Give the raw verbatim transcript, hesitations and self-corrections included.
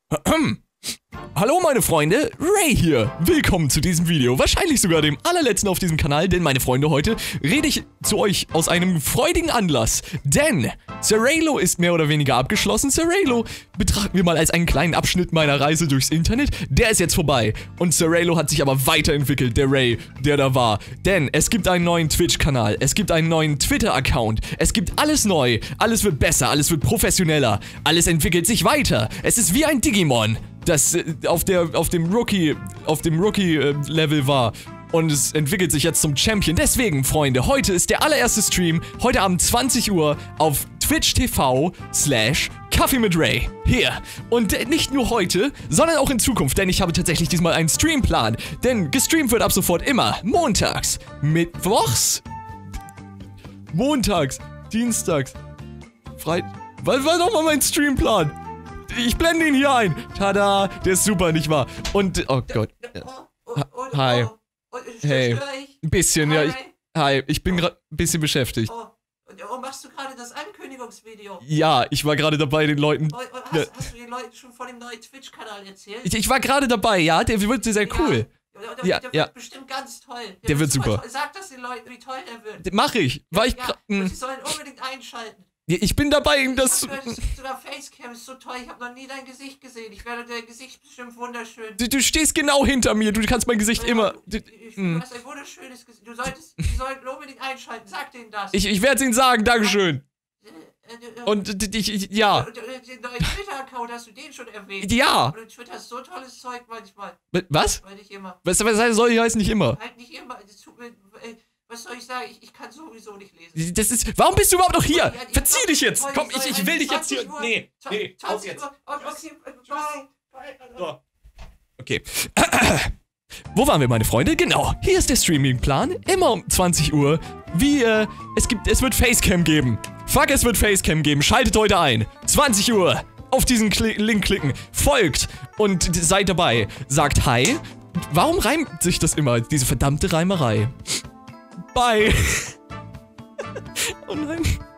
Hallo meine Freunde, Ray hier. Willkommen zu diesem Video, wahrscheinlich sogar dem allerletzten auf diesem Kanal, denn meine Freunde, heute rede ich zu euch aus einem freudigen Anlass, denn Cerelo ist mehr oder weniger abgeschlossen. Cerelo betrachten wir mal als einen kleinen Abschnitt meiner Reise durchs Internet, der ist jetzt vorbei und Cerelo hat sich aber weiterentwickelt, der Ray, der da war, denn es gibt einen neuen Twitch-Kanal, es gibt einen neuen Twitter-Account, es gibt alles neu, alles wird besser, alles wird professioneller, alles entwickelt sich weiter, es ist wie ein Digimon, das äh, auf der auf dem Rookie auf dem Rookie äh, Level war und es entwickelt sich jetzt zum Champion. Deswegen, Freunde, heute ist der allererste Stream, heute Abend zwanzig Uhr auf Twitch T V slash Kaffee mit Ray. Hier. Und äh, nicht nur heute, sondern auch in Zukunft, denn ich habe tatsächlich diesmal einen Streamplan, denn gestreamt wird ab sofort immer montags, mittwochs, montags, dienstags, Freitag. Was war nochmal mein Streamplan? Ich blende ihn hier ein. Tada, der ist super, nicht wahr? Und, oh Gott. Hi. Hey. Ein bisschen, ja. Ich, hi, ich bin gerade ein bisschen beschäftigt. Oh, machst du gerade das Ankündigungsvideo? Ja, ich war gerade dabei, den Leuten... Oh, hast, ja. hast du den Leuten schon von dem neuen Twitch-Kanal erzählt? Ich, ich war gerade dabei, ja, der wird sehr cool. Ja, der, ja, der ja. wird bestimmt ganz toll. Der, der wird super. Toll. Sag das den Leuten, wie toll der wird. Mach ich. War ja, ich ja, und sie sollen unbedingt einschalten. Ich bin dabei, das... Ach, das sogar Facecam ist so toll, ich habe noch nie dein Gesicht gesehen. Ich werde dein Gesicht bestimmt wunderschön. Du, du stehst genau hinter mir, du kannst mein Gesicht ja, immer... Du, ich, ich, du hast ein wunderschönes Gesicht. Du solltest, die sollten unbedingt einschalten, sag denen das. Ich, ich werde es ihnen sagen, Dankeschön. Und ich, ich, ja. Den neuen Twitter-Account, hast du den schon erwähnt? Ja. Und Twitter ist so tolles Zeug manchmal. Was? Weil nicht immer. Was, was soll ich heißen, nicht immer? Halt nicht immer. Was soll ich sagen? Ich, ich kann sowieso nicht lesen. Das ist. Warum bist du überhaupt noch hier? Ja, Verzieh dich jetzt! Komm, ich, ich will dich jetzt hier. Uhr, Nee, nee, auf jetzt. So. Okay. Wo waren wir, meine Freunde? Genau, hier ist der Streaming-Plan. Immer um zwanzig Uhr. Wie, äh, es gibt, es wird Facecam geben. Fuck, es wird Facecam geben. Schaltet heute ein. zwanzig Uhr. Auf diesen Kli Link klicken. Folgt und seid dabei. Sagt Hi. Warum reimt sich das immer? Diese verdammte Reimerei. Bye. Oh nein.